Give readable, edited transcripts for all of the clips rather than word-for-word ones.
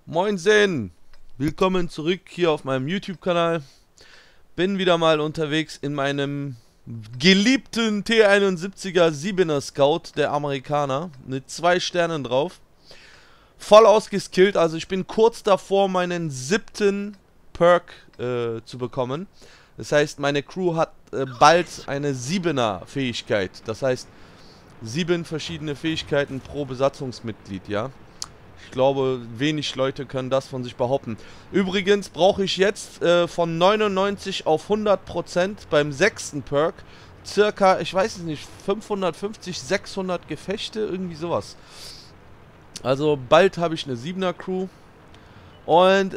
Moinsen! Willkommen zurück hier auf meinem YouTube-Kanal. Bin wieder mal unterwegs in meinem geliebten T71er 7er Scout, der Amerikaner, mit 2 Sternen drauf. Voll ausgeskillt, also ich bin kurz davor, meinen 7. Perk zu bekommen. Das heißt, meine Crew hat bald eine 7er Fähigkeit. Das heißt, 7 verschiedene Fähigkeiten pro Besatzungsmitglied, ja. Ich glaube, wenig Leute können das von sich behaupten. Übrigens brauche ich jetzt von 99 auf 100% beim 6. Perk circa, ich weiß es nicht, 550, 600 Gefechte, irgendwie sowas. Also bald habe ich eine 7er Crew. Und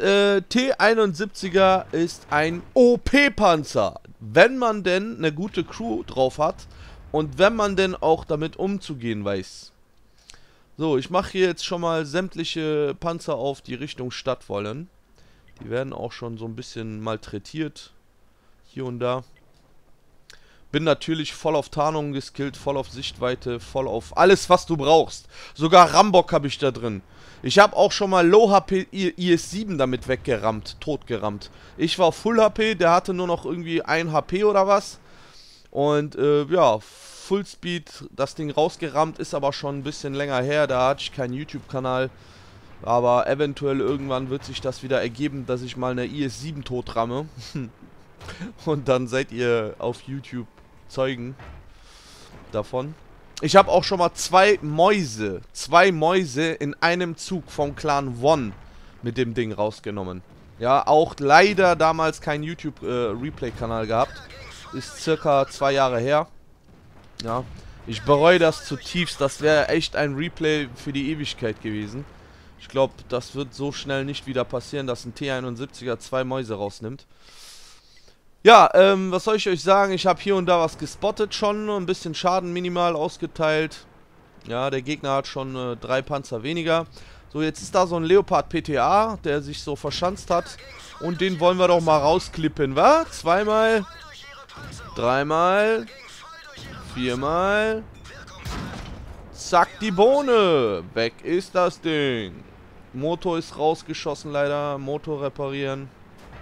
T71er ist ein OP-Panzer, wenn man denn eine gute Crew drauf hat und wenn man denn auch damit umzugehen weiß. So, ich mache hier jetzt schon mal sämtliche Panzer auf, die Richtung Stadt wollen. Die werden auch schon so ein bisschen malträtiert. Hier und da. Bin natürlich voll auf Tarnung geskillt, voll auf Sichtweite, voll auf alles, was du brauchst. Sogar Rambock habe ich da drin. Ich habe auch schon mal Low HP IS-7 damit weggerammt, totgerammt. Ich war Full HP, der hatte nur noch irgendwie 1 HP oder was. Und ja, Fullspeed das Ding rausgerammt, ist aber schon ein bisschen länger her, da hatte ich keinen YouTube-Kanal. Aber eventuell irgendwann wird sich das wieder ergeben, dass ich mal eine IS-7 totramme. Und dann seid ihr auf YouTube Zeugen davon. Ich habe auch schon mal 2 Mäuse in einem Zug vom Clan One mit dem Ding rausgenommen. Ja, auch leider damals kein YouTube-Replay-Kanal gehabt. Ist circa 2 Jahre her. Ja, ich bereue das zutiefst. Das wäre echt ein Replay für die Ewigkeit gewesen. Ich glaube, das wird so schnell nicht wieder passieren, dass ein T71er 2 Mäuse rausnimmt. Ja, was soll ich euch sagen? Ich habe hier und da was gespottet schon. Ein bisschen Schaden minimal ausgeteilt. Ja, der Gegner hat schon 3 Panzer weniger. So, jetzt ist da so ein Leopard PTA, der sich so verschanzt hat. Und den wollen wir doch mal rausklippen, wa? 2-mal. 3-mal. 4-mal. Zack, die Bohne. Weg ist das Ding. Motor ist rausgeschossen leider. Motor reparieren.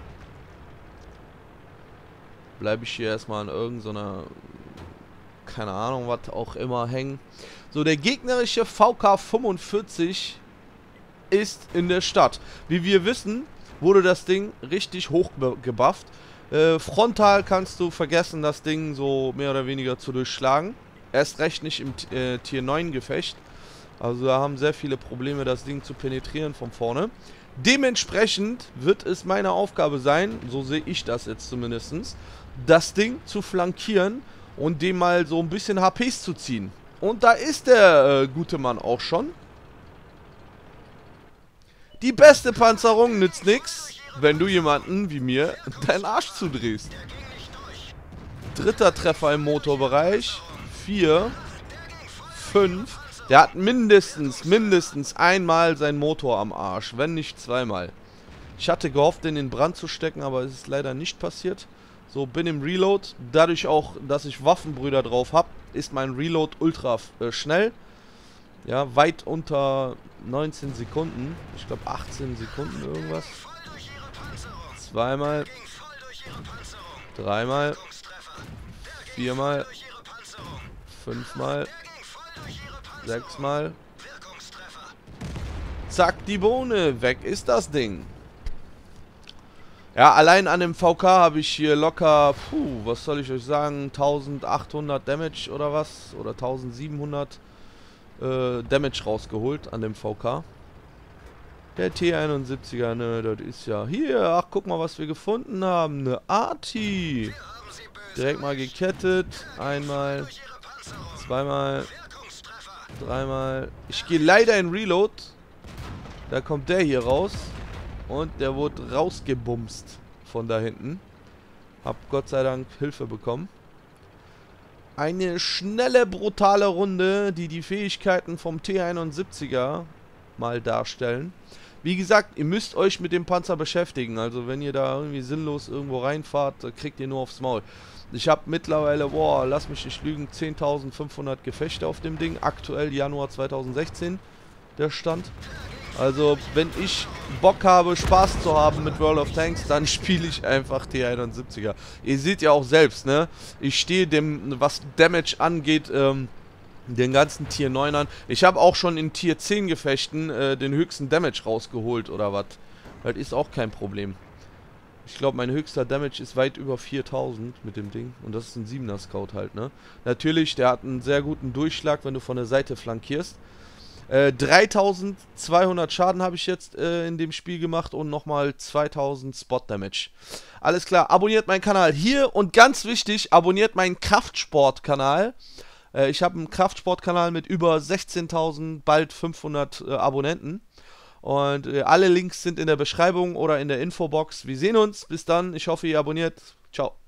Bleibe ich hier erstmal an irgendeiner, keine Ahnung, was auch immer hängen. So, der gegnerische VK-45 ist in der Stadt. Wie wir wissen, wurde das Ding richtig hoch gebufft. Frontal kannst du vergessen, das Ding so mehr oder weniger zu durchschlagen. Erst recht nicht im Tier 9 Gefecht. Also da haben sehr viele Probleme, das Ding zu penetrieren von vorne. Dementsprechend wird es meine Aufgabe sein, so sehe ich das jetzt zumindest, das Ding zu flankieren und dem mal so ein bisschen HPs zu ziehen. Und da ist der gute Mann auch schon. Die beste Panzerung nützt nichts, wenn du jemanden wie mir deinen Arsch zudrehst. 3. Treffer im Motorbereich. 4. 5. Der hat mindestens einmal seinen Motor am Arsch, wenn nicht 2-mal. Ich hatte gehofft, den in Brand zu stecken, aber es ist leider nicht passiert. So, bin im Reload. Dadurch auch, dass ich Waffenbrüder drauf habe, ist mein Reload ultra schnell. Ja, weit unter 19 Sekunden. Ich glaube 18 Sekunden irgendwas. 2-mal. 3-mal. 4-mal. 5-mal. 6-mal. Zack, die Bohne. Weg ist das Ding. Ja, allein an dem VK habe ich hier locker, was soll ich euch sagen, 1800 Damage oder was? Oder 1700 Damage rausgeholt an dem VK. Der T71er, ne, das ist ja hier. Ach, guck mal, was wir gefunden haben. Eine Arti. Direkt mal gekettet. 1-mal. 2-mal. 3-mal. Ich gehe leider in Reload. Da kommt der hier raus. Und der wurde rausgebumst von da hinten. Hab Gott sei Dank Hilfe bekommen. Eine schnelle, brutale Runde, die die Fähigkeiten vom T71er mal darstellen. Wie gesagt, ihr müsst euch mit dem Panzer beschäftigen. Also wenn ihr da irgendwie sinnlos irgendwo reinfahrt, kriegt ihr nur aufs Maul. Ich habe mittlerweile, boah, lass mich nicht lügen, 10.500 Gefechte auf dem Ding. Aktuell Januar 2016 der Stand. Also, wenn ich Bock habe, Spaß zu haben mit World of Tanks, dann spiele ich einfach T71er. Ihr seht ja auch selbst, ne? Ich stehe dem, was Damage angeht, den ganzen Tier 9ern. Ich habe auch schon in Tier 10 Gefechten den höchsten Damage rausgeholt oder was. Das ist auch kein Problem. Ich glaube, mein höchster Damage ist weit über 4000 mit dem Ding. Und das ist ein 7er Scout halt, ne? Natürlich, der hat einen sehr guten Durchschlag, wenn du von der Seite flankierst. 3200 Schaden habe ich jetzt in dem Spiel gemacht und nochmal 2000 Spot Damage. Alles klar, abonniert meinen Kanal hier und ganz wichtig, abonniert meinen Kraftsport-Kanal. Ich habe einen Kraftsport-Kanal mit über 16.000, bald 500 Abonnenten. Und alle Links sind in der Beschreibung oder in der Infobox. Wir sehen uns, bis dann, ich hoffe ihr abonniert. Ciao.